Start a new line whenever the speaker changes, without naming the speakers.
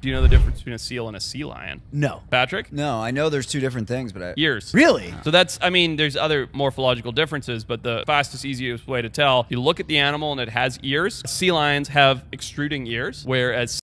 Do you know the difference between a seal and a sea lion?
No.
Patrick?
No, I know there's two different things, but
Ears.
Really?
So that's, I mean, there's other morphological differences, but the fastest, easiest way to tell, you look at the animal and it has ears. Sea lions have extruding ears, whereas